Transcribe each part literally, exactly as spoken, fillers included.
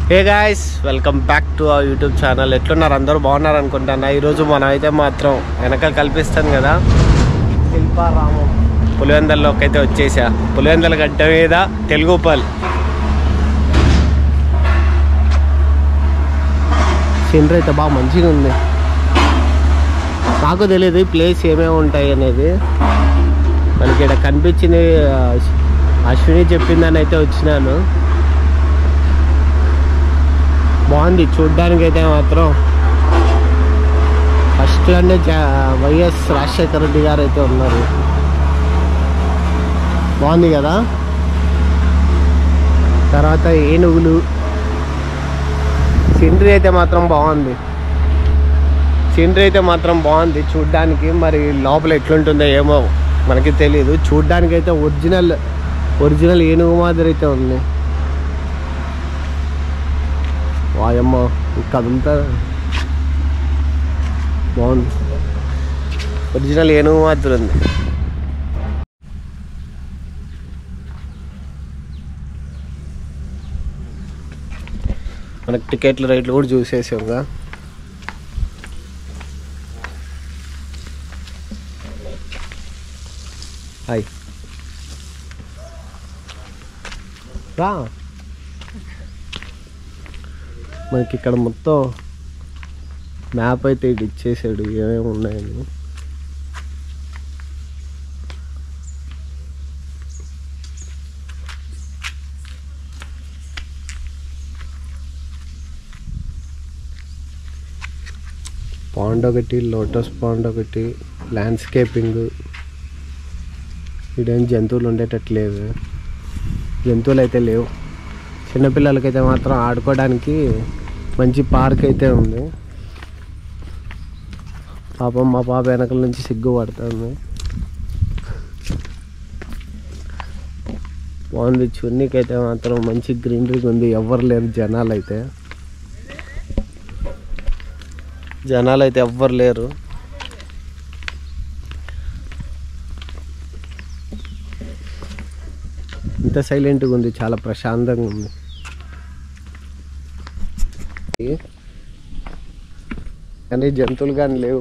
Hey guys, welcome back to our YouTube channel. ఎట్లున్నారు? అందరూ బాగున్నారు అనుకుంటున్నా. ఈరోజు మనం అయితే మాత్రం వెనక కల్పిస్తాను కదా, శిల్పారామం పులివెందల్లోకి అయితే వచ్చేసా. పులివెందల గడ్డ మీద తెలుగుపల్ సీనరీ అయితే బాగా మంచిగా ఉంది. నాకు తెలియదు ఈ ప్లేస్ ఏమేమి ఉంటాయి అనేది. మనకి ఇక్కడ కనిపించింది, అశ్విని చెప్పిందని అయితే వచ్చినాను. బాగుంది చూడ్డానికి అయితే మాత్రం. ఫస్ట్ అంటే వైఎస్ రాజశేఖర రెడ్డి గారు అయితే ఉన్నారు. బాగుంది కదా. తర్వాత ఏనుగులు, సీనరీ అయితే మాత్రం బాగుంది. సీనరీ అయితే మాత్రం బాగుంది చూడ్డానికి. మరి లోపల ఎట్లుంటుందో ఏమో మనకి తెలియదు. చూడ్డానికి అయితే ఒరిజినల్ ఒరిజినల్ ఏనుగు మాదిరి అయితే ఉంది. వాయమ్మ కదంతా బాగుంది. ఒరిజినల్ ఏనుగు మాదిరి ఉంది. మనకి టికెట్ల రేట్లు కూడా చూసేసాంగా. హాయ్ రా. మనకి ఇక్కడ మొత్తం మ్యాప్ అయితే ఇటు ఇచ్చేసాడు ఏమేమి ఉన్నాయని. పాండ్ ఒకటి, లోటస్ పాండ్ ఒకటి, ల్యాండ్స్కేపింగ్. ఇడేం జంతువులు ఉండేటట్లేదు, జంతువులు అయితే లేవు. చిన్నపిల్లలకైతే మాత్రం ఆడుకోవడానికి మంచి పార్క్ అయితే ఉంది. పాపం మా పాప వెనకల నుంచి సిగ్గుపడుతుంది. బాగుంది చూడనీకైతే మాత్రం. మంచి గ్రీనరీ ఉంది. ఎవ్వరు లేరు జనాలు అయితే జనాలు అయితే ఎవ్వరు లేరు. ఇంత సైలెంట్గా ఉంది, చాలా ప్రశాంతంగా ఉంది. కానీ జంతువులు కానీ లేవు.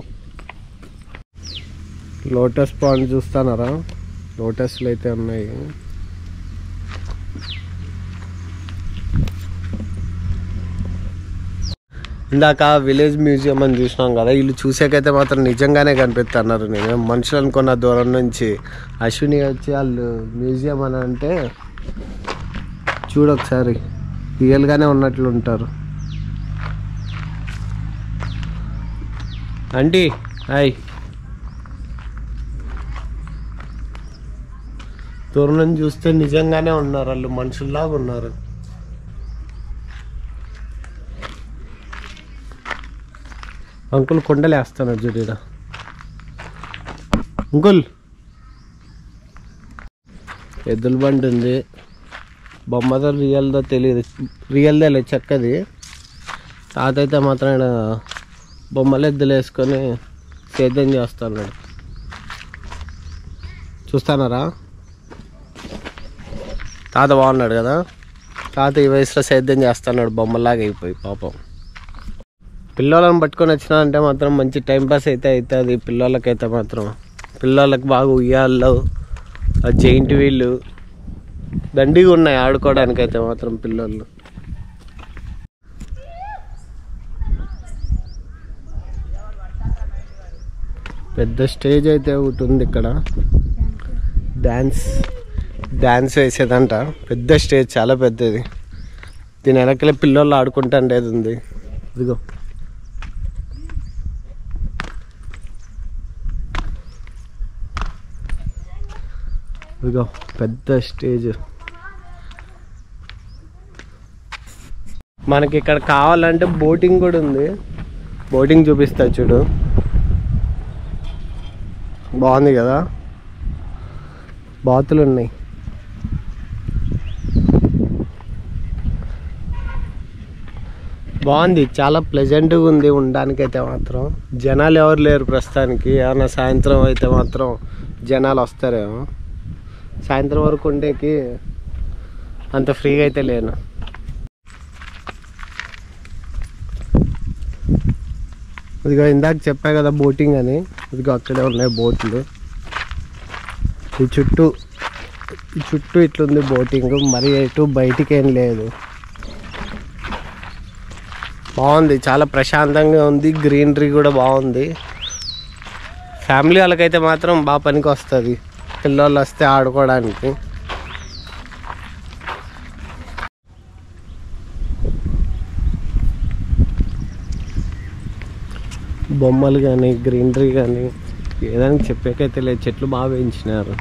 లోటస్ పాండ్ చూస్తున్నారా? లోటస్లు అయితే ఉన్నాయి. ఇందాక విలేజ్ మ్యూజియం అని చూసినాం కదా, వీళ్ళు చూసాకైతే మాత్రం నిజంగానే కనిపిస్తున్నారు. నేను మనుషులు అనుకున్న దూరం నుంచి. అశ్విని వచ్చి వాళ్ళు మ్యూజియం అని అంటే చూడొకసారి రియల్గానే ఉన్నట్లు ఉంటారు. Aunty hi. దూరం నుంచి చూస్తే నిజంగానే ఉన్నారు, వాళ్ళు మనుషుల్లాగా ఉన్నారు. అంకుల్ కొండలు వేస్తాను చూడరా. అంకుల్ ఎద్దుల బండి ఉంది. బొమ్మదో రియల్దో తెలియదు. రియల్దే లేదు, చెక్కది. తాత అయితే మాత్రం ఇక్కడ బొమ్మలు ఎద్దులు వేసుకొని సేద్యం చేస్తున్నాడు. చూస్తున్నారా? తాత బాగున్నాడు కదా. తాత ఈ వయసులో సేద్యం చేస్తున్నాడు బొమ్మలాగా అయిపోయి. పాపం పిల్లలను పట్టుకొని వచ్చినా అంటే మాత్రం మంచి టైంపాస్ అయితే అవుతుంది పిల్లలకైతే మాత్రం. పిల్లలకు బాగా ఉయ్యాళ్ళు, జైంట్ వీళ్ళు దండిగా ఉన్నాయి ఆడుకోవడానికైతే మాత్రం పిల్లలు. పెద్ద స్టేజ్ అయితే ఒకటి ఉంది ఇక్కడ. డ్యాన్స్ డ్యాన్స్ వేసేదంట. పెద్ద స్టేజ్, చాలా పెద్దది. దీని వెనకలే పిల్లలు ఆడుకుంటుండేది ఉంది. ఇదిగో ఇదిగో పెద్ద స్టేజ్. మనకి ఇక్కడ కావాలంటే బోటింగ్ కూడా ఉంది. బోటింగ్ చూపిస్తా చూడు. బాగుంది కదా. బాతులు ఉన్నాయి. బాగుంది, చాలా ప్లెజెంట్గా ఉంది ఉండడానికైతే మాత్రం. జనాలు ఎవరు లేరు ప్రస్తుతానికి. ఏమన్నా సాయంత్రం అయితే మాత్రం జనాలు వస్తారేమో. సాయంత్రం వరకు ఉండేకి అంత ఫ్రీగా అయితే లేను. ఇదిగో ఇందాక చెప్పా కదా బోటింగ్ అని, ఇదిగో అక్కడే ఉన్నాయి బోట్లు. ఈ చుట్టూ ఈ చుట్టూ ఇట్లుంది బోటింగ్, మరి ఎటు బయటికి ఏం లేదు. బాగుంది, చాలా ప్రశాంతంగా ఉంది, గ్రీనరీ కూడా బాగుంది. ఫ్యామిలీ వాళ్ళకైతే మాత్రం బాగా పనికి వస్తుంది, పిల్లలు వస్తే ఆడుకోవడానికి. బొమ్మలు కానీ గ్రీనరీ కానీ ఏదైనా చెప్పేకైతే లేదు, చెట్లు బాగా పెంచినారు.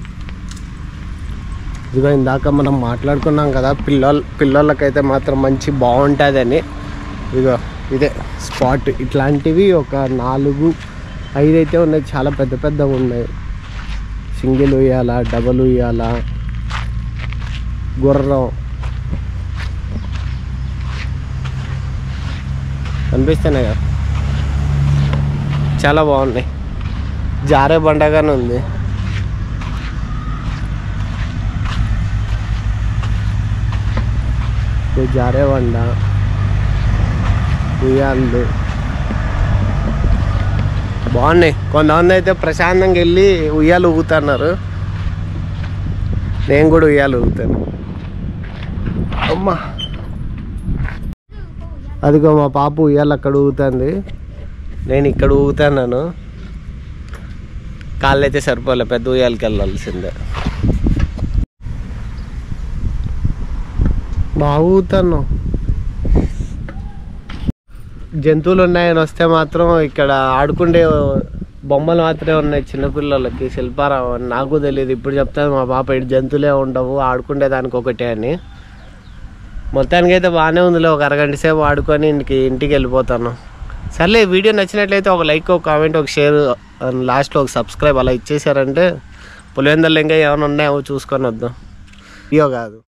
ఇదిగో ఇందాక మనం మాట్లాడుకున్నాం కదా పిల్లలు పిల్లలకైతే మాత్రం మంచి బాగుంటుందని. ఇదిగో ఇదే స్పాట్. ఇట్లాంటివి ఒక నాలుగు ఐదు అయితే ఉన్నాయి, చాలా పెద్ద పెద్దగా ఉన్నాయి. సింగిల్ ఉయ్యాల, డబల్ ఉయ్యాల, గుర్రం కనిపిస్తున్నాయి కదా, చాలా బాగున్నాయి. జారే బండగానే ఉంది. జారే బండ, ఉయ్యాళ్ళు బాగున్నాయి. కొంతమంది అయితే ప్రశాంతంగా వెళ్ళి ఉయ్యాలు ఊగుతున్నారు, నేను కూడా ఉయ్యాలు ఊగుతాను. అమ్మా అదిగో మా పాప ఉయ్యాలు అక్కడ ఊగుతుంది, నేను ఇక్కడ ఊగుతున్నాను. కాళ్ళు అయితే సరిపోలే, పెద్ద ఉయ్యాలకి వెళ్ళాల్సిందే. బాగా ఊగుతాను. జంతువులు ఉన్నాయని వస్తే మాత్రం ఇక్కడ ఆడుకుండే బొమ్మలు మాత్రమే ఉన్నాయి చిన్నపిల్లలకి, శిల్పారావు అని. నాకు తెలియదు, ఇప్పుడు చెప్తాను మా పాప ఇటు జంతువులే ఉండవు, ఆడుకుండే దానికి ఒకటే అని. మొత్తానికి అయితే బాగానే ఉందిలే, ఒక అరగంట సేపు ఆడుకొని ఇంటికి ఇంటికి వెళ్ళిపోతాను. సర్లే, వీడియో నచ్చినట్లయితే ఒక లైక్, ఒక కామెంట్, ఒక షేర్, లాస్ట్లో ఒక సబ్స్క్రైబ్ అలా ఇచ్చేసారంటే పులివెందుల్లో ఇంకా ఏమైనా ఉన్నాయో చూసుకొని వద్దాం. వీడియో కాదు.